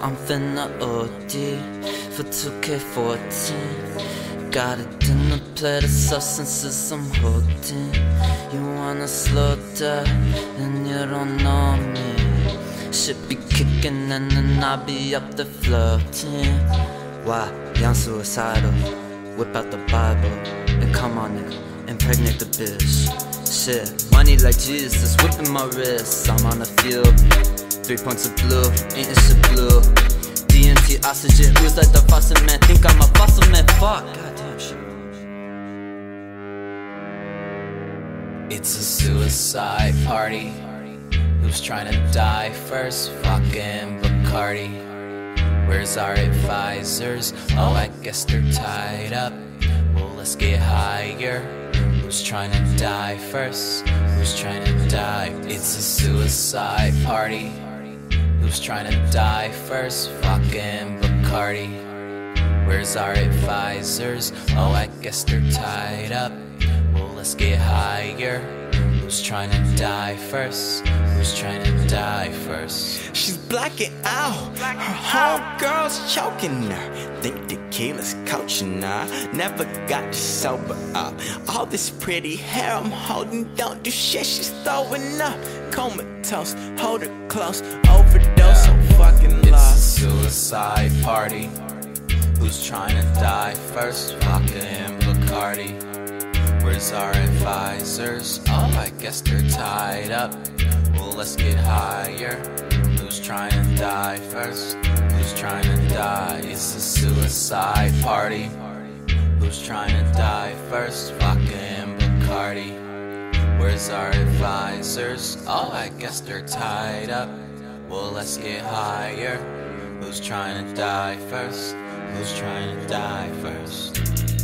I'm finna OD for 2K14. Got a dinner plate of substances I'm holding. You wanna slow down and you don't know me. Shit be kicking and then I be up there floating. Why? Young suicidal. Whip out the Bible and come on it, impregnate the bitch. Shit, money like Jesus, whipping my wrists. I'm on the field, 3 points of blue, ain't it shit blue. DMT oxygen, ooze like the faucet man. Think I'm a fossil man, fuck. Goddamn shit. It's a suicide party. Who's trying to die first? Fucking Bacardi. Where's our advisors? Oh, I guess they're tied up. Well, let's get higher. Who's trying to die first? Who's trying to die? It's a suicide party. Who's trying to die first? Fucking Bacardi. Where's our advisors? Oh, I guess they're tied up. Well, let's get higher. Who's trying to die first? Who's trying to die first? She's blacking out, her homegirl's choking her. Think tequila's coaching her. Never got to sober up. All this pretty hair I'm holding, don't do shit, she's throwing up. Comatose, hold her close, overdose, I'm fucking lost. It's a suicide party. Who's trying to die first? Fucking Bacardi. Where's our advisors? Oh, I guess they're tied up. Well, let's get higher. Who's trying to die first? Who's trying to die? It's a suicide party. Who's trying to die first? Fucking Bacardi. Where's our advisors? Oh, I guess they're tied up. Well, let's get higher. Who's trying to die first? Who's trying to die first?